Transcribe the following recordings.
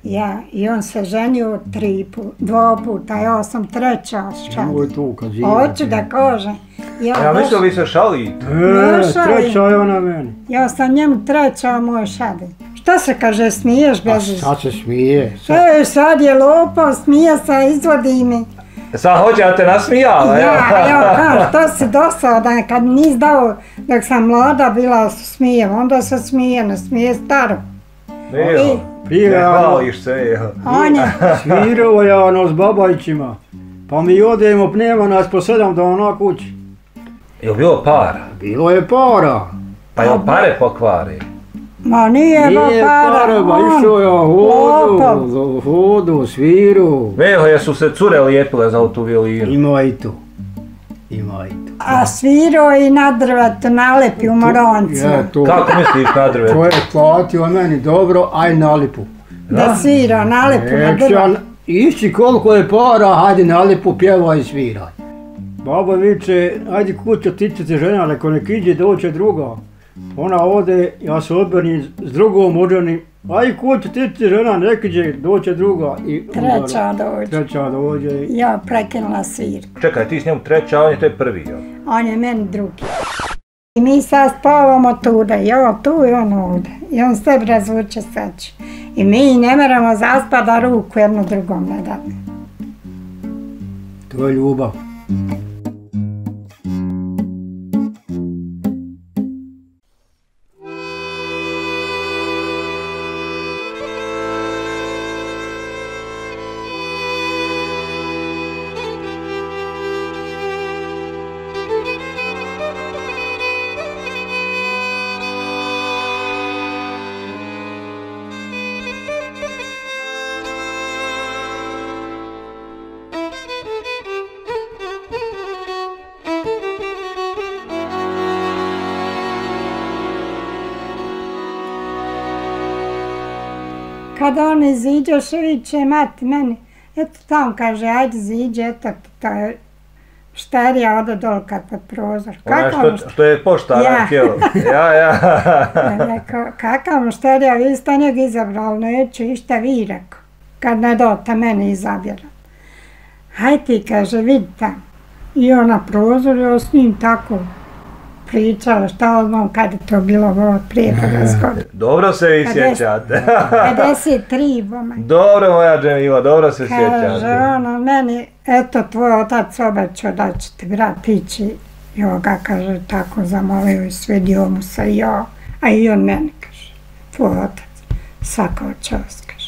Ja, i on se ženio 2 puta, ja sam 3. Hoću da kažem. Ja mislim vi se šalite. Treća je ona meni. Ja sam njemu 3, moj šadi. Šta se kaže, smiješ bez? Sad se smije. Sad je lopo, smije se, izvodi mi. Sad hoće da te nasmijala, ja, to si dosadan, kad mi nisi dao, dok sam mlada bila, smije, onda se smije, ne smije staro. Ne hvališ se, Smirao je ono s babajićima, pa mi odemo, nema nas po 7 dana kući. Je li bilo para? Bilo je para. Pa je li pare pokvari? Ma nije para, ba išao ja hodu, sviru. Veho, jesu se cure lijepile za tu violinu? Ima i to. A svirao i na drvetu, nalepi u moroncu. Kako misliš na drvetu? To je platio meni dobro, aj nalipu. Da svirao, nalepu na drvetu. Išći koliko je para, hajde nalipu, pjevaj i sviraj. Baba viče, ajde kuća, ti će se žena, neko nek iđe, doće druga. Ona ode, ja se odbernim s drugom ođenim, aj kuća, ti će žena, nek iđe, doće druga. Treća dođe. Ja prekinula svir. Čekaj, ti s njemu 3, a on je te prvi, jel? On je meni drugi. I mi sad spavamo tuda, ja tu i on ovdje. I on se razvuče sač. I mi ne moramo zaspat da ruku jedno drugom ne dadne. To je ljubav. Kad on iziđeš, viče mati meni, eto tam kaže, ajde ziđe, eto to je šterija ode dol kad pod prozor. Što je poštara kjelo. Rekao, kakav šterija, vi ste njeg izabrali, neću išta vi, rekao, kad ne dote mene izabjera. Haj ti, kaže, vidi tam. I on na prozor, ja s njim tako pričala, šta odmah kad je to bilo prije 50 godina. Dobro se vi sjećate. 53, bome. Dobro moja Džemila, dobro se sjećate. Kaže ono meni, eto tvoj otac obećao da će ti brat ići. Jo ga, kaže, tako zamolio i svidio mu se ja. A i on meni, kaže, tvoj otac, svaka čast, kaže.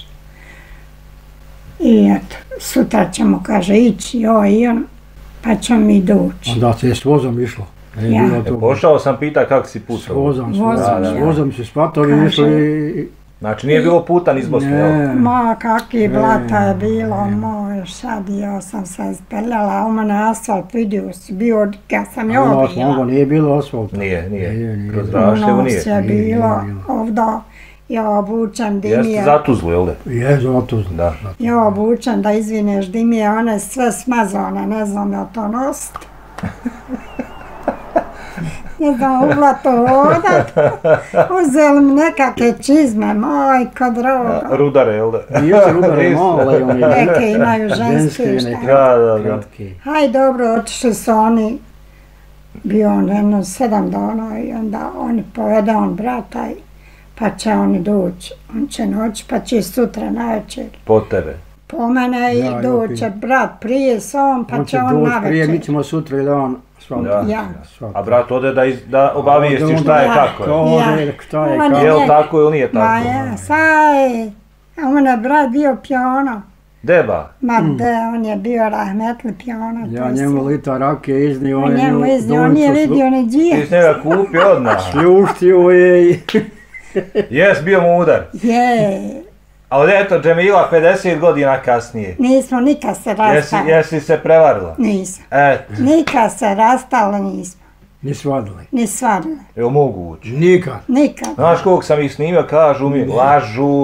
I eto, sutra ćemo, kaže, ići jo i on, pa ćemo mi doći. Onda se je s vozom išlo. Pošao sam pita kako si putao. S vozom se spatovi išli. Znači nije bilo putan iz Bosne, jel? Ma kakvi blata je bilo, moj sad ja sam se ispeljala, u mene asfalt vidio si bio, ja sam je obila. Nije bilo asfalta. Nije, kroz Rašljevu nije. Unos je bilo ovdje, ja obučem dimije. Jeste za Tuzlu, jel da? Je za Tuzlu, da. Ja obučem da izvineš dimije, one sve smazane, ne znam ja to nositi. Ne znam, uglato hodat, uzeli mi nekakve čizme, majko droga. Rudare, jel da? Nije rudare, male oni. Neke imaju ženske šta. Da. Haj dobro, otišli su oni, bio on jedno 7 dana i onda oni povede on brata pa će oni doći, on će noći pa će sutra na večer. Po tebe? Po mene i doće brat prije sam pa će on na večer. On će doći prije, mi ćemo sutra dan. A brat ode da obavijesti šta je kako je. Je li tako ili nije tako? Ma ja, saj, a on je brat bio pijano. Deba? Ma de, on je bio rahmetli pijano. Ja njemu lita rakije iznio. On nije vidio ni džije. Ti s njega kupi odmah. Sljuštio je. Jes bio mudar? Je. Ali eto, Džemila 50 godina kasnije. Nismo nikad se rastali. Jesi se prevarila? Nisam. Nikad se rastali nismo. Ni svadili? Ni svadili. Evo moguće? Nikad. Znaš koliko sam ih snimio, kažu mi,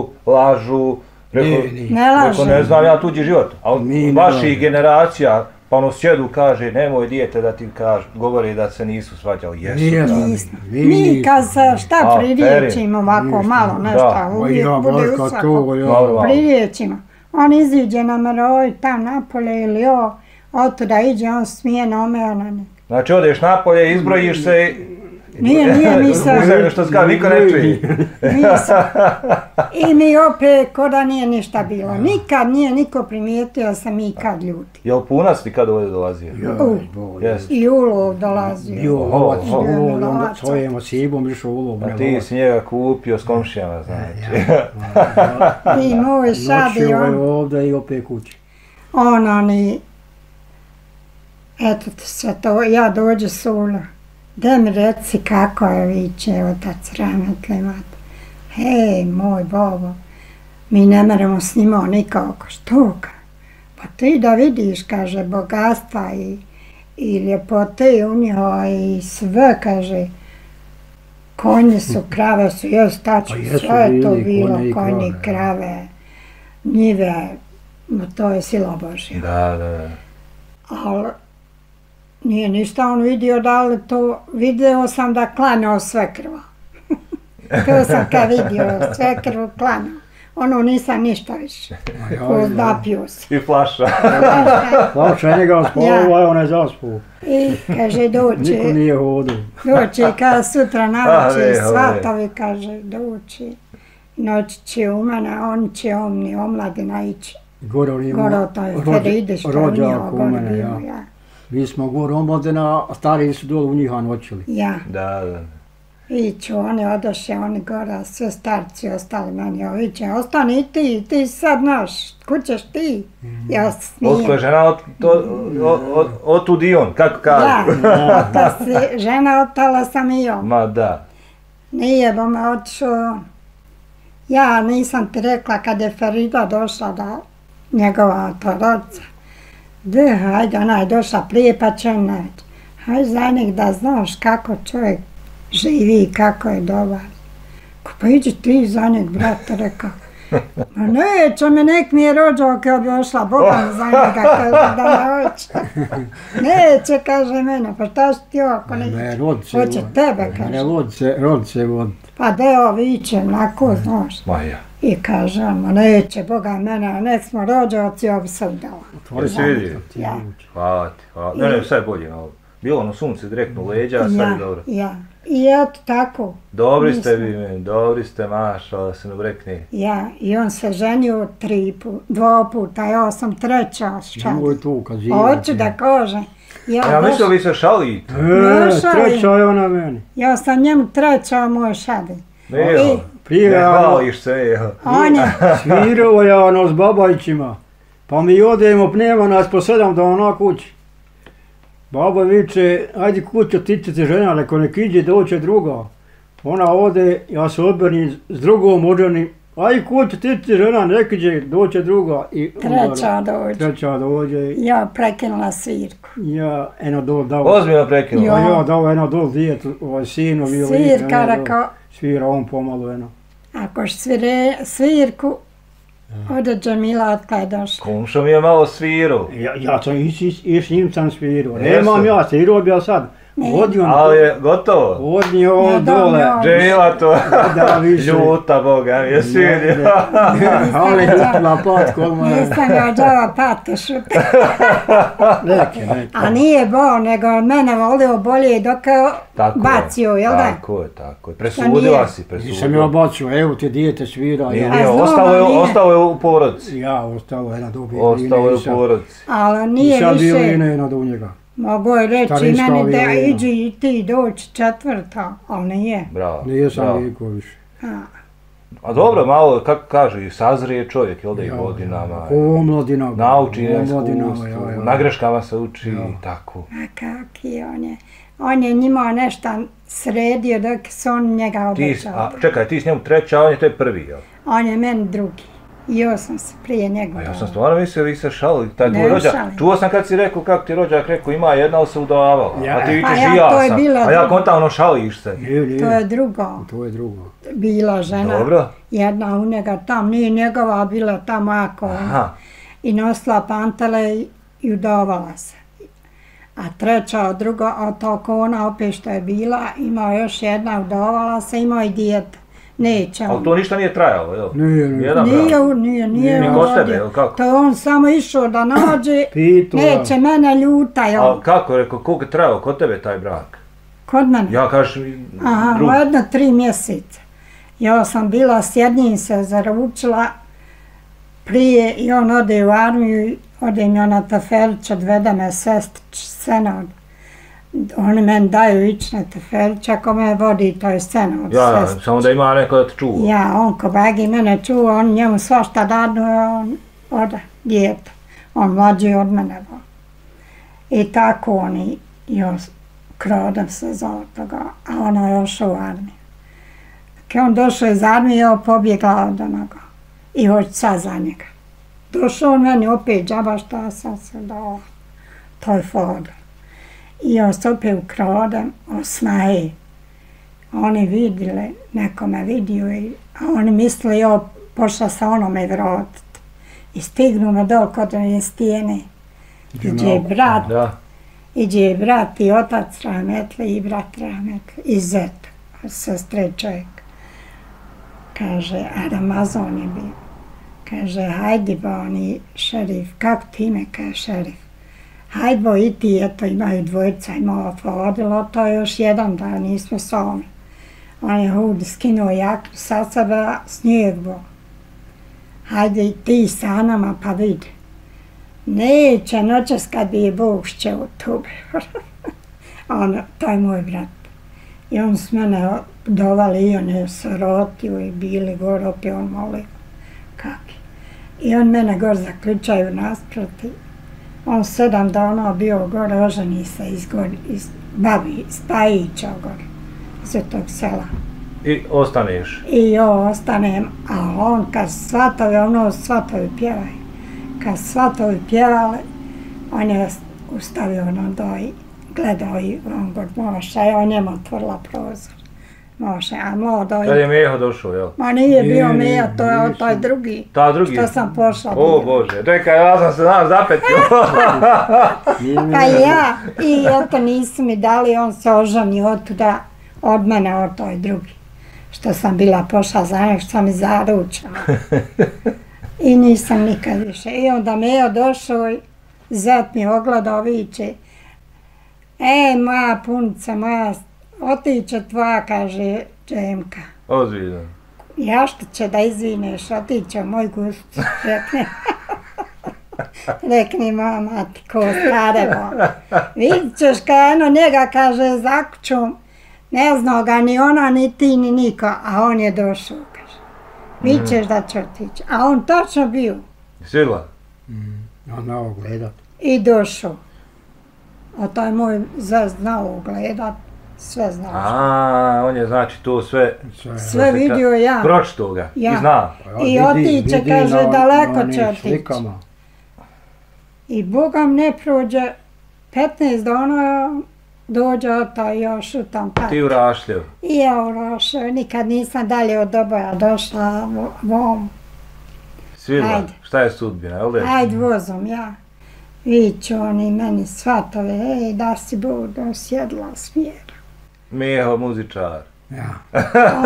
lažu. Ne lažu. Ne znam ja tuđi život, ali vaših generacija, Pa ono sjedu kaže, nemoj dijete da ti govori da se nisu svađali. Jesu. Mi kad se šta pririječimo ovako malo nešto, uvijek bude usvako pririječimo. On iziđe na Maroj tam napolje ili otuda iđe, on smije na ome, ona ne. Znači odeš napolje, izbrojiš se Nije, mi se... Uzem što ska, niko ne čuje. I mi opet, ko da nije ništa bilo. Nikad nije niko primijetio da sam ikad ljuti. Jel punac ti kad ovdje dolazio? I ulov dolazio. Bio ulov, svojim osibom išao ulov. A ti si njega kupio s komšijama, znači. I moj šadi on. Noćio je ovdje i opet kući. Oni, eto sve to, ja dođu Sula. Da mi reci kako je viće otac rahmetli mati. Hej, moj bobo, mi ne meremo s njima nikako. Što? Pa ti da vidiš, kaže, bogatstva i ljepote u njoj i sve, kaže, konji su, krave su, jest tačno, sve je to bilo, konji, krave, njive, to je sila Božja. Da. Ali nije ništa on vidio, da li to, video sam da klanjao svekrva. To sam kad vidio, svekrvu klanjao. Ono nisam ništa više. Zapio se. I flaša. Flaša njega ospavao, a on je zaspao. I kaže doći. Niko nije hodio. Doći, kada sutra navečer svatovi, kaže doći. Noći će u mene, on će omladina ići. Goro to je Feride što on nije ogor bio, ja. Mi smo gore omladina, a stariji su dole u njih noćili. Ja. Da. Iću, oni odoše, oni gore, sve starci ostali meni oviće. Ostani i ti sad znaš, kud ćeš ti? Ja smijem. Otko je žena otud i on, kako kažu? Da, žena otala sam i on. Ma da. Nije, bo me otišao. Ja nisam ti rekla kad je Ferida došla da njegova rodca. Hajde, ona je došla prije pa će on neći. Hajde za njeg da znaš kako čovjek živi, kako je dobar. Pa iđi ti za njeg, brate, rekao. Ma neće me, nek mi je rođao kad bi ošla Boga za njega, kaže da ne hoće. Neće, kaže mene, pa šta si ti oko ne hoće tebe, kaže. Ne, rod se vod. Pa deo viće, onako, znaš. Maja. I kaže, ma neće, Boga mene, nek smo rođavci, ovo se udala. To si vidio? Ja. Hvala ti, hvala. Ne, sve je bolje na ovo. Bilo ono sunce direktno u leđa, a sad je dobro. Ja. I eto tako. Dobri ste vi meni, dobri ste Maša, da se ne brekne. Ja, i on se ženio 2 puta, ja sam 3. šalje. Nemoj tu kad živa. Hoću da kažem. Ja mislio vi se šalite. Treća je ona meni. Ja sam njemu 3. moj šalje. Ne hvališ se. On je. Svirao je ono s babajčima. Pa mi odemo, pneva nas po 7 dana kući. Baba viče, ajde kuća, ti će se žena, neko nek iđe, doće druga. Ona ode, ja se odbrnim s drugom ođenim, ajde kuća, ti će žena, nek iđe, doće druga. 3. dođe. Ja prekinula svirku. Ja, eno dol dao. Ozbiljno prekinula? Ja dao eno dol djetu, sinu. Svirka, rekao. Svira on pomalo eno. Ako svire svirku, ode Džemila otkada je došla. Komšo mi je malo svirao. Ja sam i s njim sam svirao. Nemam ja, svirao bi ja sad. Ali je gotovo? Odnio ovo dole. Džemila to. Ljuta Boga, je svidio. Ali ljutila pat kod moje. Nisam ga od ova pata šuta. Neke. A nije bo, nego mene volio bolje dok je bacio, jel da? Tako je. Presudila si. Nisam ja bacio, evo ti dijete svira. Ostao je u porodici. Ja, ostao je na dobi. Ostao je u porodici. Ali nije više. Nisam bio i ne do njega. Mogu je reći meni da iđi i ti doći 4. ali nije. Bravo. Nisam niko više. A dobro, malo, kako kaže, sazrije čovjek, jel da i godinama. Omladina. Nauči na iskustvu, na greškama se uči i tako. A kaki on je. On je njima nešto sredio dok su on njega obećao. Čekaj, ti s njemu 3, a on je te 1, jel? On je meni 2. I ja sam se prije njega. Ja sam stvarno mislio, vi se šalili, taj tvoj rođak. Čuo sam kad si rekao, kako ti rođak rekao, ima jedna, ali se udavala. A ti vičeš i ja sam. A ja kontam, ono šališ se. To je drugo. Bila žena. Dobro. Jedna u njega tam, nije njegova, bila tamo ako. I nosila pantele i udavala se. A treća od tog ona opet što je bila, imao još jedna, udovala se, imao i dijete. Neće on. Ali to ništa nije trajalo, jel? Nije kod tebe, jel kako? To on samo išao da nađe, neće mene ljuta, jel? A kako, rekao, koliko je trajao kod tebe taj brak? Kod mene? Ja kažem drugo. Aha, jedno 3 mjeseca. Ja sam bila s jednim se zaručila prije i on ode u armiju, ode mi ona Teferić, odvede me senod. Oni meni daju ići na Teferić, ako me vodi, to je senod. Ja, samo da ima neko da te čuva. Ja, on ko bagi mene čuva, on njemu svašta dadnu, on ode, dijete. On mlađi od mene. I tako oni, još Krodem se zove toga, a ona je još u armiju. Kad on došao iz armije, ja pobjegla od onoga i hoću sad za njega. Došao on meni opet, džaba šta sam se dao, to je Fodor. I on se opet u Krodem, osnaje. Oni vidjeli, neko me vidio, a oni mislili, ja pošla sa onome vratiti. I stignu me dol kod one stijene, gdje je brat. Iđe brat i otac rahmetli i brat rahmetli i zet, sestre čovjek. Kaže, a Ramazan je bio. Kaže, hajdi ba oni šerif, kako ti ime, kaže šerif. Hajdi bo i ti, eto imaju dvojica, imao Fodilo, to je još jedan da nismo s ovome. On je hudi skinuo jaknu sa sebe, snijeg bo. Hajde i ti sa nama pa vidi. Neće noćas kad bi je Bog šće u tube. To je moj brat. I on s mene dovali i on je se rotio i bili gore, opet on molio. Kaki. I on mene gore zaključaju nasproti. On 7 dana bio gore, oženi se iz babi, iz Pajića gore, iz tog sela. I ostaneš? I ja ostanem, a on kad svatovi, ono svatovi pjevaju. Kad svatovi pjevali, on je ustavio ono doj, gledao i on god Moša i on njemu otvorila prozor. Moša, a mlado... Kad je Meho došao, jel? Ma nije bio Meho, to je taj drugi. Ta drugi? Što sam pošla. O Bože, čekaj, ja sam se danas zapetio. Pa ja, i eto nisu mi dali, on se oženio otuda od mene, od toj drugi. Što sam bila pošla za njeg, što sam i zaručila. I nisam nikad više. I onda Meho došao i zet mi ogledao, viče, moja punica, moja, otiće tvoja, kaže Džemka. Ozbiljno. Ja što će da izvineš, otiće moj gust, rekni moja mati, ko staremo. Vidit ćeš kada njega, kaže, za kućom, ne znao ga ni ona, ni ti, ni niko, a on je došao, kaže. Vidit ćeš da će otići. A on točno bio. Svidla? Znao gledat. I došao. A taj moj znao gledat, sve znao. A, on je znači to sve... Sve vidio ja. Pročito ga i zna. I otiće, kaže, daleko će otići. I Bogam ne prođe 15 dana, dođe taj još u tom pati. Ti u Rašljev? I ja u Rašljev, nikad nisam dalje od Doboja došla vom. Svidla, šta je sudbina, jel' da? Ajde vozom, ja. Viću oni meni svatove, da si Bog dosjedla smjera. Meho muzičar. Ja.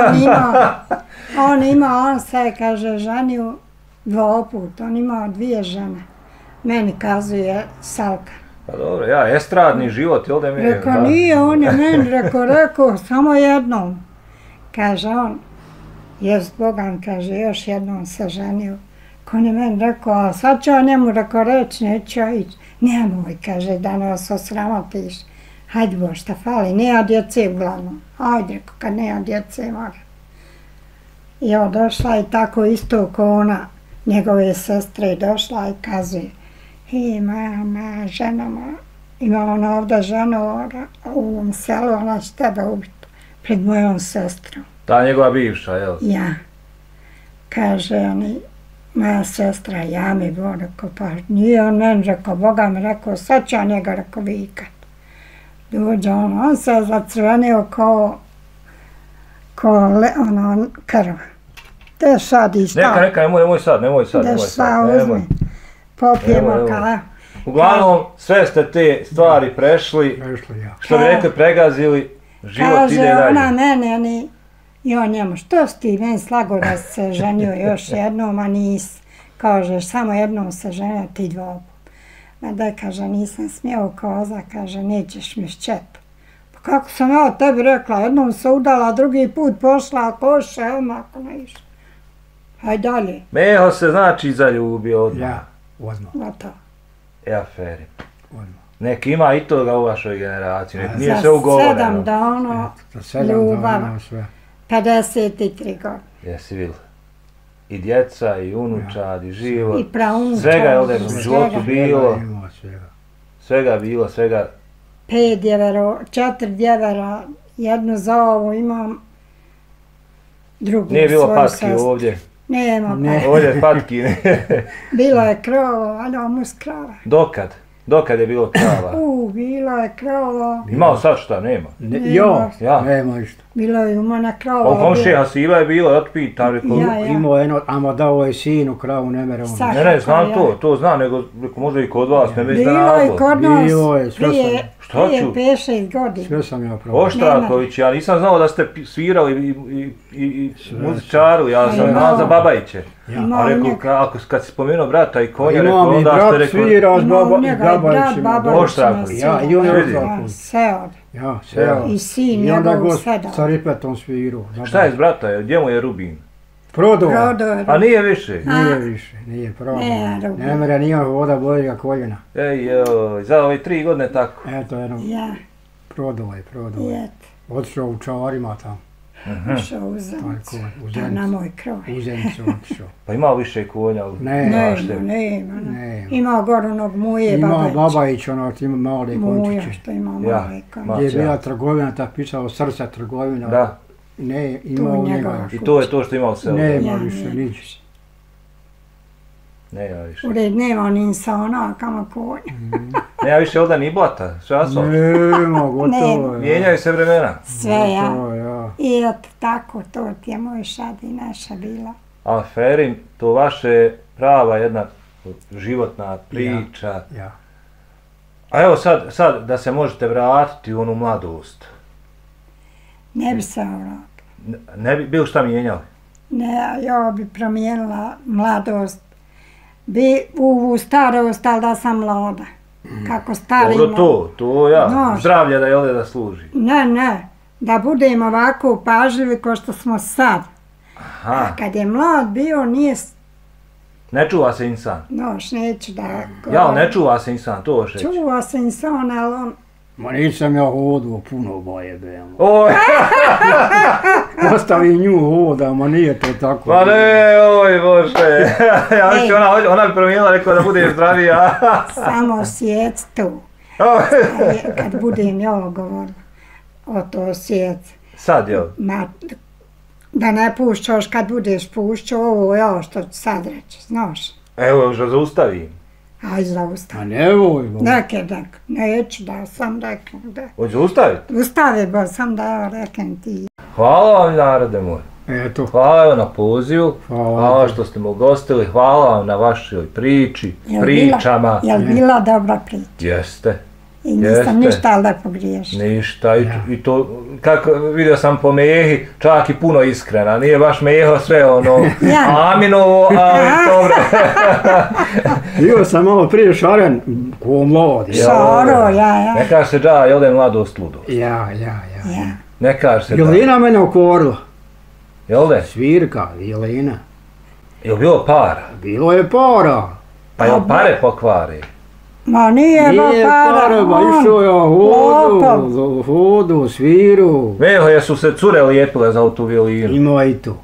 On se, kaže, ženio 2 puta, on imao 2 žene. Meni kazuje Salka. Pa dobro, ja, estradni život, jel' da mi je... Rekao, nije, on je meni rekao, samo jednom. Kaže on, jest Bogan, kaže, još jednom se ženio. On je meni rekao, a sad ću ja njemu rekao reći, neću ja ići. Nemoj, kaže, da nas osramotiš. Hajde bo, šta fali, nema djece uglavnom. Hajde, rekao, kad nema djece, mora. I ja došla i tako isto ko ona, njegove sestre, došla i kazuje, moja žena, ima ona ovdje žena u ovom selu, ona će tebe ubiti pred mojom sestrom. Ta njegova bivša, jel? Ja. Kaže oni, moja sestra, ja mi bo, rekao, pa nije on meni rekao, Boga mi rekao, sad ću ja njega rekao vikat. Dođe on se zacrvenio ko krv. Te sad i šta? Neka, nemoj sad. Da šta uzmi, popijemo kao. Uglavnom, sve ste te stvari prešli, što bi rekli, pregazili, život ide dalje. Kaže ona mene, i on njemu, što si ti meni slago da si se ženio još jednom, a nisi. Kaže, samo jednom se ženio, ti dvobu. Ma da, kaže, nisam smio koza, kaže, nećeš mi šćep. Pa kako sam ja tebi rekla, jednom se udala, drugi put pošla, koše, odmah ako ne išla. Hajde dalje. Meho se znači zaljubio odmah. Ja, odmah. Gotovo. Aferi. Odmah. Nek ima i toga u vašoj generaciji, nek nije sve ugovoreno. Za 7 dana ljubava, 53 godine. Jesi vidjela? I djeca, i unučad, i život. I praunučad. Svega je ovdje u životu bilo. Svega bilo, svega. 5 djevera, 4 djevera, jednu za ovu imam, drugu svoju sestru. Nije bilo patki ovdje. Nema patki. Ovdje je patki. Bilo je krovo, ali mus krava. Dokad? Dokad je bilo krava? Bilo je krovo. Imao sad šta? Nema. Ja. Nema išta. Bilo je umana krava. U komšije Hasiva je bilo, ja ti pitam, rekao. Imao jedno, ama dao je sinu kravu, ne mere ono. Ne, znam to znam, nego možda i kod vas, ne bi iznenadilo. Bilo je kod nas prije 5-6 godina. Sve sam ja probao. Oštraković, ja nisam znao da ste svirali i muzičaru, ja sam znao za Babajiće. A rekao, kad si spomenuo brata i konja, rekao, onda ste rekao... Svira s Babajićima. Oštraković. Ja, i on je Oštraković. Seod. Ja, Seod. I sin njegov Sedar. I onda Sedar. sa ripetom sviru. Šta je s brata? Gdje mu je Rubin? Prodao. A nije više? Nije prodao. Ne mere nije voda boljega koljena. Ej joj, za ove 3 godine tako. Eto jedno. Prodao je. Otišao u čavarima tamo. Ušao u Zenicu. Na moj kroj. U Zenicu otišao. Pa ima više konja u Nema. Ima gor onog Muje Babajić. Ima Babajić, ima male končiće. Muja što ima male končiće. Gdje je bila trgovina, ta pisao Srca trgovina. Da. Ne, ima u njega. I to je to što ima u selu. Nema više, nič. Nema više. U red nema ni sa onakama konja. Nema više ovdje ni blata, sve asfalt. Nema, gotovo je. Mijenjaju se vremena. Sve ja. I eto tako, to ti je moj šad i naša bila. Aferin, to vaše prava jedna životna priča. Ja. A evo sad da se možete vratiti u onu mladost. Ne bi se vratila. Ne bi bilo šta mijenjali? Ne, ja bi promijenila mladost. Bi u starost, ali da sam mlada. Kako stari ima. Dobro, to ja. Zdravlje da je ovdje da služi. Ne. Da budemo ovako pažljivi kao što smo sad. A kad je mlad bio, nije... Ne čuva se insan. Noš, neću da... Ja, ne čuva se insan, to još reći. Čuva se insan, ali on... Ma nisam ja hodio puno bojebe. Oj! Ostavi nju hoda, ma nije to tako. Ma ne, oj Bože. Ja mislim, ona bi promijenila, rekao da budeš zdravija. Samo sjec tu. Kad budem ja govorila o to sjec. Sad jel? Da ne pušćaš kad budeš pušćao, ovo ja što ću sad reći, znaš. Evo, još da zaustavim. Aj, zaustavi. A ne voj, bo. Neću da sam rekao da. Hoće zaustaviti? Ustavi, bo, sam da ja rekam ti. Hvala vam, narode moj. Eto. Hvala vam na pozivu, hvala što ste me ugostili, hvala vam na vašoj priči, pričama. Jel bila dobra priča? Jeste. I nisam ništa da pogriješila. Ništa, i to, kako vidio sam po Mehi, čak i puno iskrena, nije baš Meho sve ono, Aminovo, ali dobro. Bio sam malo prije šaren, ko mlad. Šaro, ja. Ne kaže se dža, jel da je mladost ludost. Ja. Ne kaže se dža. Jelena mene okorila. Jel da? Svirka, Jelena. Jel bilo para? Bilo je para. Pa jel pare pokvari? Ma nije para, ba išao ja hodu, sviru. Meho, jesu se cure lijepile za tu violinu? Ima i to.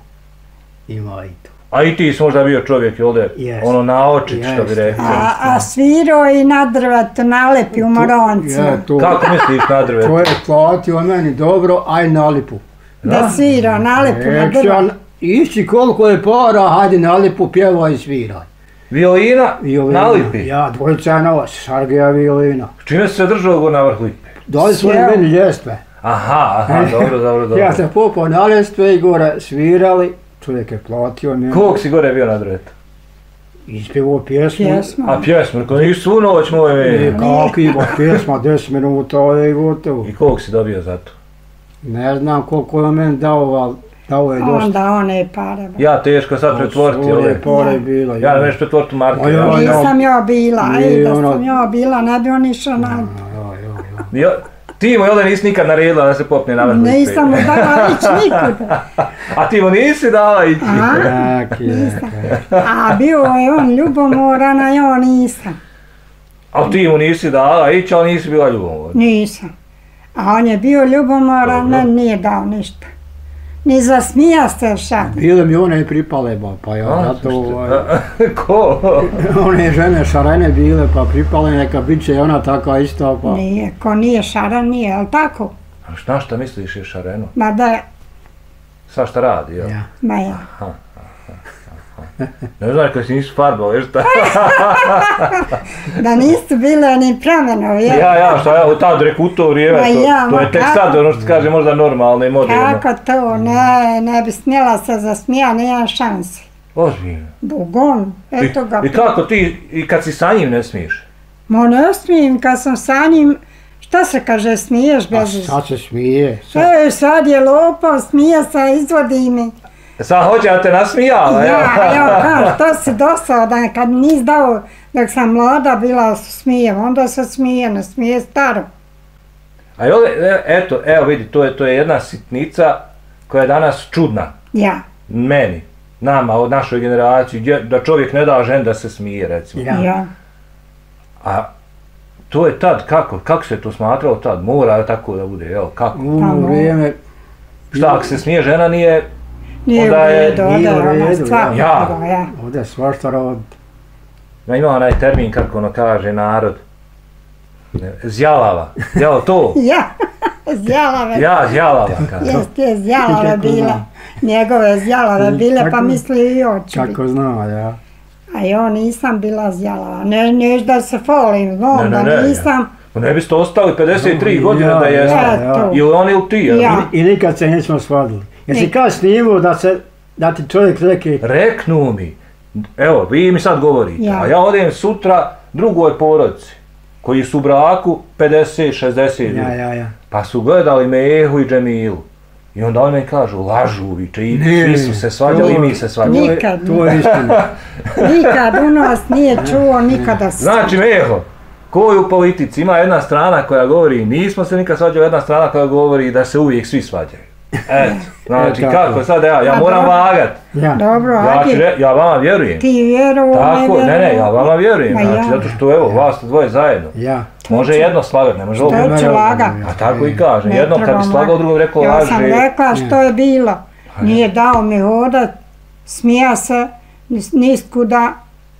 A i ti si možda bio čovjek, jel da? Ono naočit, što bi rekao. A sviro i na drvetu nalepi u Moroncima. Kako misliš na drvetu? To je platio meni dobro, aj nalipu. Da svira, nalepu na drvetu. Ići koliko je para, hajde nalipu, pjevaj i sviraj. Violina nalipi? Ja, dvojica nos, Sargija violina. Čime si se držao go na vrh lipe? Dali smo meni ljestve. Aha, dobro. Ja sam popao na ljestve i gore svirali, čovjek je platio. Koliko si gore bio na drvetu? Ispjevo pjesmu. A pjesmu, ako nisu svu noć moje. Kako ima pjesma, 10 minuta je gotovo. I koliko si dobio za to? Ne znam koliko je meni dao, ali dao je dosta. Onda one pare. Ja teško sad pretvoriti ove pare bilo. Ja ne veš pretvoriti u marke. Nisam ja bila, da sam ja bila, ne bi on išao na... Timo, jel da nisi nikad naredila da se popne na vrhu? Nisam mu dala ići nikuda. A Timo nisi dala ići? Nisam. A bio je on ljubomoran, a ja nisam. A Timo nisi dala ići, ali nisi bila ljubomoran? Nisam. A on je bio ljubomoran, meni nije dao ništa. Ni zasmija se šak. Bile mi one pripale, pa ja zato... Ko? One žene šarene bile, pa pripale, neka bit će ona takva isto, pa... Nije, ko nije šaran, nije, jel tako? A šta misliš je šareno? Ma da je... Sva šta radi, jel? Ja. Ma ja. Ne znam kada si nisu farbali, jel šta? Da nisu bile ni promjenovi, jel? Ja, šta ja, tad reku u to vrijeme, to je tek sad ono što se kaže možda normalno i moderno. Kako to, ne bi smjela se zasmija, nema šansi. Ozbiljno. Bogom, eto ga. I kako ti, i kad si sa njim ne smiješ? Ma ne smijem, kad sam sa njim, šta se kaže, smiješ bez... A sad se smije. Sad je lopo, smije se, izvodi mi. Sad hoće da te nasmijala, ja? Ja, to si dosadan, kad nis dao, dok sam mlada bila, smijem, onda se smije, ne smije staro. A eto, evo vidi, to je jedna sitnica koja je danas čudna. Ja. Meni, nama, od našoj generaciji, da čovjek ne da ženi da se smije, recimo. Ja. A to je tad, kako se to smatralo tad? Mora tako da bude, evo, kako? U vrijeme... Šta, ako se smije žena nije... Nije u redu, ja. Ovdje je svašta rod. Ima onaj termin, kako ono kaže narod. Zjalava, jel to? Ja, zjalave. Ja, zjalava. Jeste, zjalave bila. Njegove zjalave bile, pa misli i oči. Kako zna, ja. A ja nisam bila zjalava. Ne da se folim, znam da nisam. Ne biste ostali 53 godine da jeste. Ili on ili ti, jel? I nikad se nismo svadili. Jesi kad snimao da ti čovjek reke... Reknu mi, evo, vi mi sad govorite, a ja odem sutra drugoj porodici, koji su u braku 50-60 ljudi. Pa su gledali Mehu i Džemilu. I onda oni mi kažu, lažu, viče, i svi su se svađali i mi se svađali. Nikad, to je istina. Nikad u nas nije čuo, nikada se... Znači, Meho, koji u politici ima jedna strana koja govori nismo se nikad svađali, jedna strana koja govori da se uvijek svi svađaju. Eto, znači kako sad ja moram vagat. Dobro, ja vama vjerujem. Ti vjerujem, tako, ne, ja vama vjerujem, znači zato što evo, vas dvoje zajedno. Može jedno slagat, ne može ovo. Što će lagat? A tako i kažem, jednom kad bi slagao, drugo rekao laže. Ja sam rekla što je bilo, nije dao mi hodat, smija se, niskuda.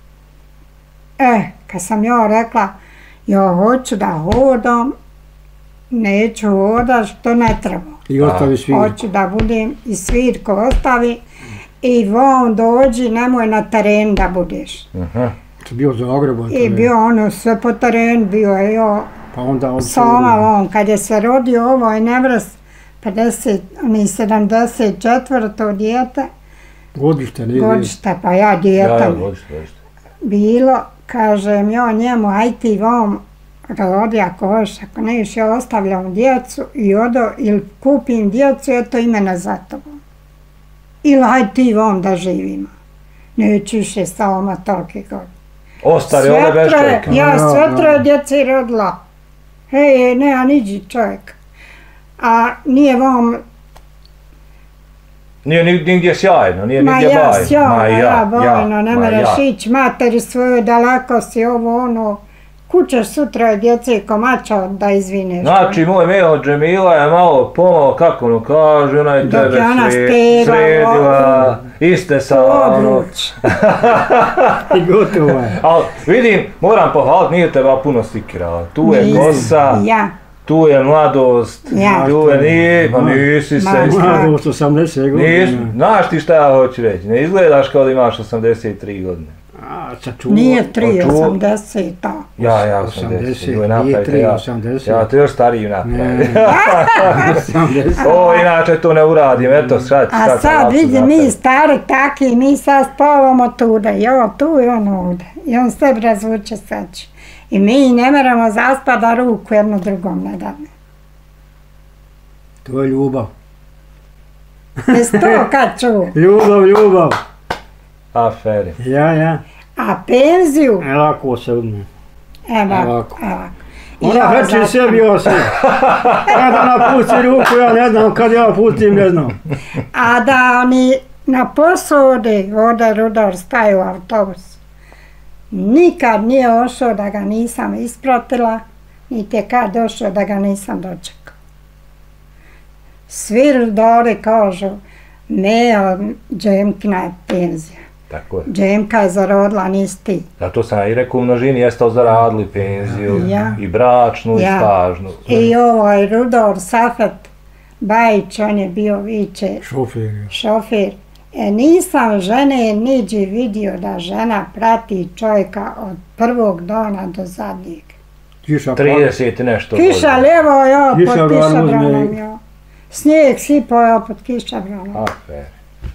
Kad sam ja rekla, ja hoću da hodam, neću hodat što ne treba. I ostavi svirku. Hoću da budem i svirku ostavi i von dođi, nemoj na teren da budeš. To bio Zagreb. I bio ono sve po teren, bio je jo sama von. Kad je se rodio ovaj nevras 74. dijete. Godište, nije. Godište, pa ja dijete. Bilo, kažem ja njemu, aj ti von rodi ako hoš, ako neš, ja ostavljam djecu i odo, ili kupim djecu, eto imena za tobom. Ili hajde ti vam da živimo. Neću više sama toliki god. Ostari ovdje bez čovjeka. Ja sve troje djeci rodila. Hej, nema niđi čovjek. A nije vam... Nije nigdje sjajno, nije nigdje bajno. Ma ja sjajno, ja bojno, ne mereš ići materi svoju, daleko si ovo ono... Kućeš sutra djece komača da izvineš. Znači, moj Meho Džemila je malo pomalo, kako ono kaže, ona je tebe sredila, iste sa ono... I gotovo je. Ali vidim, moram pohvaliti, nije teba puno sikirala. Tu je kosa, tu je mladost, tu je nije, pa nisi se... Mladost 80 godina. Znaš ti šta ja hoću reći, ne izgledaš kao da imaš 83 godine. Nije 3, 80, Ja, 80. Ja, to još stariji napravim. O, inače to ne uradim, eto, sad. A sad vidi, mi stari taki, mi sad spavamo tuda, i ovo tu i on ovdje. I on sve razvuče sači. I mi ne moramo zaspat da ruku jedno drugom ne dadne. To je ljubav. Jesi to kad čuo? Ljubav. Aferi. Ja. A penziju? Lako se uzme. Evo. Ona hrči sebi osim. Kada napusti ruku, ja ne znam, kad ja pustim, ne znam. A da oni na posudi vode Rudolf staju u autobus. Nikad nije ošao da ga nisam ispratila, niti je kad došao da ga nisam dočekao. Svi Rudori kažu, ne, Džemkina je penzija. Tako je. Džemka je zarodila, nisi ti. Zato sam i rekao u množini, jeste zaradili penziju, i bračnu, i stažnu. I ovaj Rudolf Safet Bajić, on je bio viče šofir. Nisam žene niđi vidio da žena prati čovjeka od prvog dana do zadnjeg. 30 nešto. Kiša lijevo, ja, pod kišobranom, ja. Snijeg sipao, ja, pod kišobranom. Afer.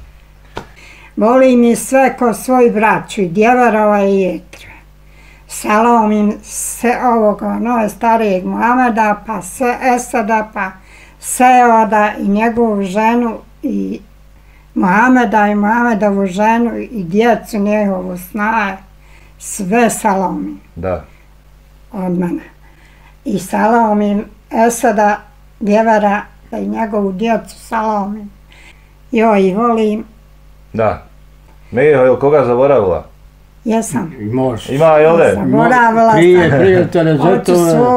Volim i sve ko svoj braću, i djevarova i jetre. Salom im se ovoga starijeg Muhameda, pa Esada, pa Seoda i njegovu ženu, i Muhameda i Muhamedovu ženu, i djecu njegovu snaje. Sve salom im. Da. Od mene. I salom im Esada, djevara, i njegovu djecu salom im. Joj, volim. Da. Meho, je li koga zaboravila? Jesam. Ima, jel de? Zaboravila sam oču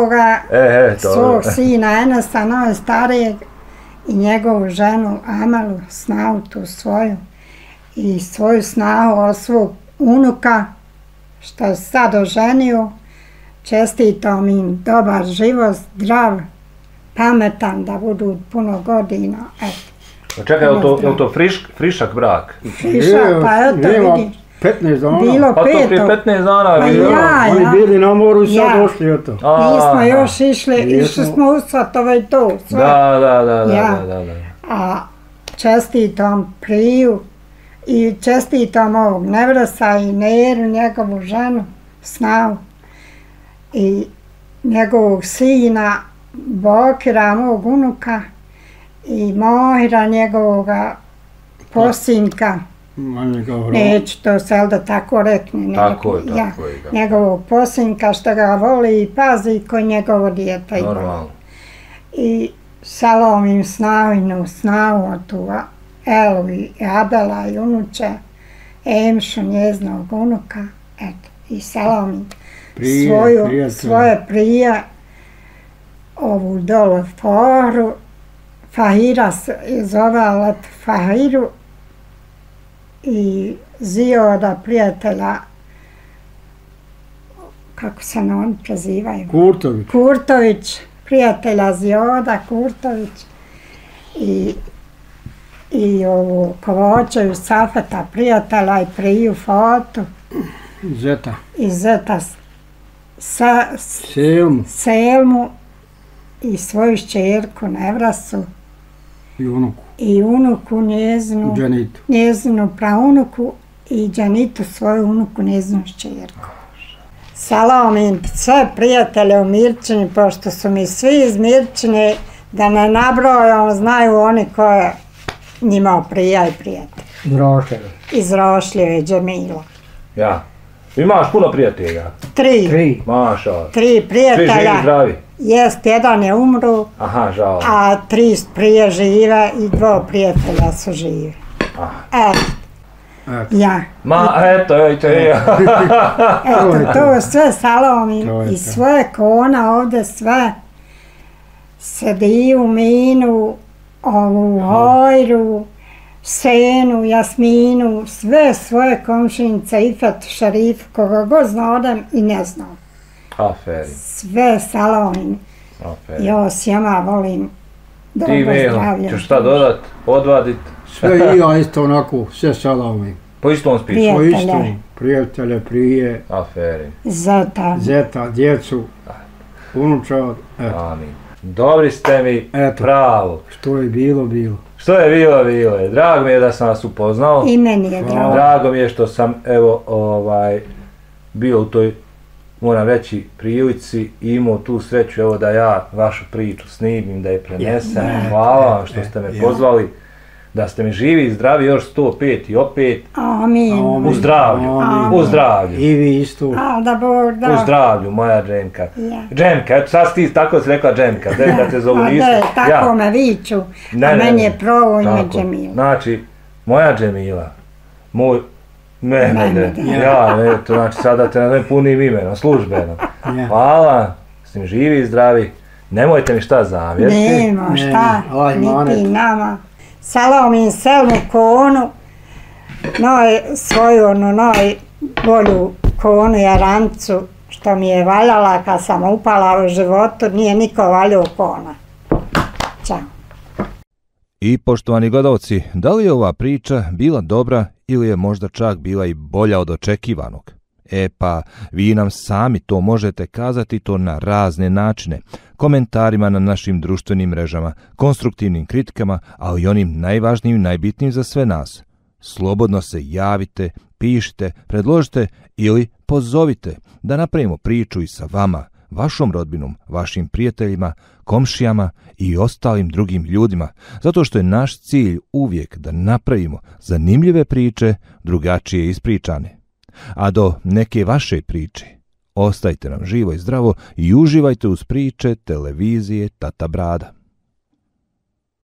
svog sina Enesa, nove starijeg, i njegovu ženu Amalu, snahu tu svoju, i svoju snahu od svog unuka, što je sad oženio. Čestitam im dobar život, zdrav, pametan, da budu puno godina. Čekaj, je li to frišak brak? Frišak, pa eto vidiš. 15 dana. Bilo pa to prije 15 dana je bilo. Oni bili na moru i sad došli o to. Nismo još išli smo u Svatove i to. Da. A čestitam Priju i čestitam ovog Nevrasa i Neru, njegovu ženu, snahu, i njegovog sina, Bokira, mog unuka, i Mohira, njegovoga posinka. Neću to se da tako rekne. Tako je. Njegovog posinka što ga voli i pazi koji njegovo dijete. Normalno. I salom im snahu od tu Elu i Abela i unuče, Emšu, njeznog unuka, eto, i salom im svoje prije, ovu dolu Foru, Fahira zove Fahiru, i Zioda, prijatelja, kako se oni prezivaju? Kurtović, prijatelja Zioda, Kurtović, i ovu Kovočevu Safeta, prijatelja, i Priju Fotu. Zeta. I Zeta Selmu, i svoju šćerku Nevrasu. I unuku njezinu, njezinu praunuku, i Đanitu svoju unuku, njezinu šćerku. Salom im sve prijatelje u Mirčini, pošto su mi svi iz Mirčine, da ne nabrojam, znaju oni ko je njima prija i prijatelj. Iz Rošljeve i Džemila. Ja. Imaš puno prijatelja? 3. Maša. 3 prijatelja. Svi živi zdravi? Jest, jedan je umru, žao. A 3 prije žive i 2 prijatelja su živi. Ja. Eto, to sve salom i sve kona ovdje, sve Sediju, Minu, ovu Hojru, Senu, Jasminu, sve svoje komšinice, Ifet, Šarif, koga god znadem i ne znam. Sve salom. Ja sjema volim dobro zdravlje. Ti ćeš šta dodat, odvadit? Sve i ja isto onako, sve salom. Po istom spisu? Po istom, prijatelje, prije. Aferi. Zeta, djecu, unuča. Amin. Dobri ste mi, pravo. Što je bilo, bilo. Što je bilo, bilo je. Drago mi je da sam vas upoznao. I meni je drago. Drago mi je što sam, evo, bio u toj, moram reći, prilici i imao tu sreću, evo, da ja vašu priču snimim, da je prenesem. Hvala vam što ste me pozvali. Da ste mi živi i zdravi još 105 i opet. Amin. U zdravlju. U zdravlju. I vi isto. Da Bog da. U zdravlju, moja Džemka. Džemka, eto sad ti tako si rekla Džemka. Džemka te zovu nisu. Tako me viču, a meni je pravo ime Džemila. Znači, moja Džemila, moj Mehmede, eto, znači sada te nazovem punim imenom, službeno. Hvala, s tim živi i zdravi. Nemojte mi šta zamjeriti. Nemo šta, niti nama. Salomim Selmu konu, svoju najbolju konu jarancu što mi je valjala kad sam upala u životu, nije niko valjao kona. Ćao. I poštovani gledalci, da li je ova priča bila dobra ili je možda čak bila i bolja od očekivanog? Pa vi nam sami to možete kazati to na razne načine, komentarima na našim društvenim mrežama, konstruktivnim kritikama, ali i onim najvažnijim i najbitnijim za sve nas. Slobodno se javite, pišite, predložite ili pozovite da napravimo priču i sa vama, vašom rodbinom, vašim prijateljima, komšijama i ostalim drugim ljudima, zato što je naš cilj uvijek da napravimo zanimljive priče, drugačije ispričane. A do neke vaše priče, ostajte nam živo i zdravo i uživajte uz priče televizije Tata Brada.